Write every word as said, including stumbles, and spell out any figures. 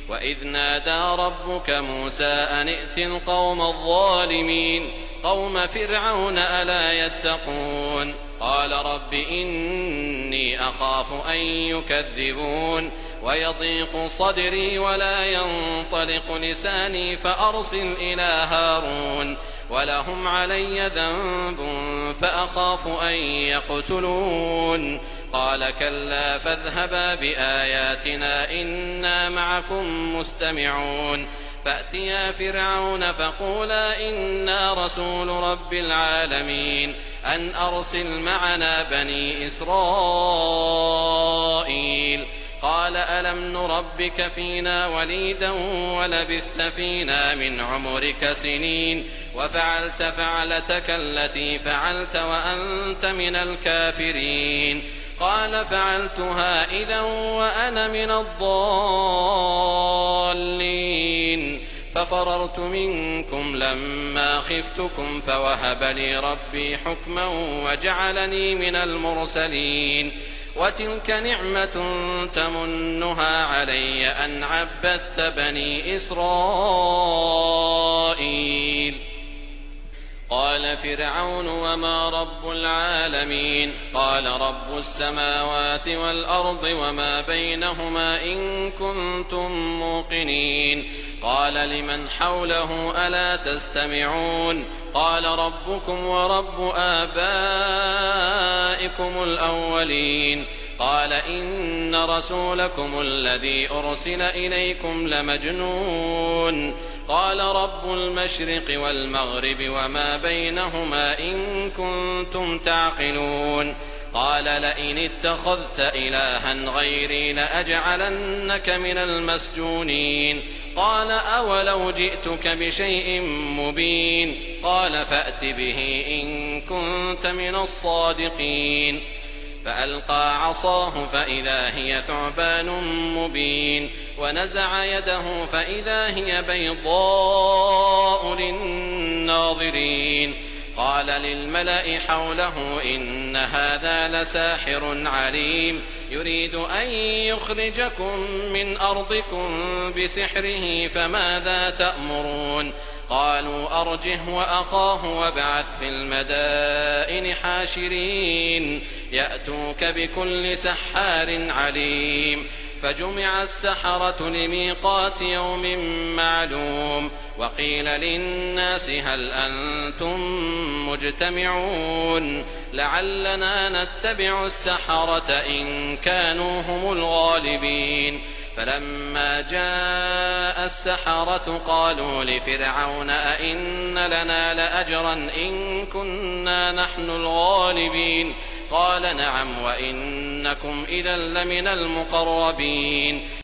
وإذ نادى ربك موسى أن ائت القوم الظالمين قوم فرعون ألا يتقون قال رب إني أخاف أن يكذبون ويضيق صدري ولا ينطلق لساني فأرسل إلى هارون ولهم علي ذنب فأخاف أن يقتلون قال كلا فاذهبا بآياتنا إنا معكم مستمعون فأتيا فرعون فقولا إنا رسول رب العالمين أن أرسل معنا بني إسرائيل قال ألم نربك فينا وليدا ولبثت فينا من عمرك سنين وفعلت فعلتك التي فعلت وأنت من الكافرين قال فعلتها إذا وأنا من الضالين ففررت منكم لما خفتكم فوهب لي ربي حكما وجعلني من المرسلين وتلك نعمة تمنها علي أن عبدت بني إسرائيل قال فرعون وما رب العالمين قال رب السماوات والأرض وما بينهما إن كنتم موقنين قال لمن حوله ألا تستمعون قال ربكم ورب آبائكم الأولين قال إن رسولكم الذي أرسل إليكم لمجنون قال رب المشرق والمغرب وما بينهما إن كنتم تعقلون قال لئن اتخذت إلها غيري لأجعلنك من المسجونين قال أولو جئتك بشيء مبين قال فأت به إن كنت من الصادقين فألقى عصاه فإذا هي ثعبان مبين ونزع يده فإذا هي بيضاء للناظرين قال للملأ حوله إن هذا لساحر عليم يريد أن يخرجكم من أرضكم بسحره فماذا تأمرون قالوا أرجه وأخاه وابعث في المدائن حاشرين يأتوك بكل سحار عليم فجمع السحرة لميقات يوم معلوم وقيل للناس هل أنتم مجتمعون لعلنا نتبع السحرة إن كانوا هم الغالبين فلما جاء السحرة قالوا لفرعون أئن لنا لأجرا إن كنا نحن الغالبين قال نعم وإنكم إذا لمن المقربين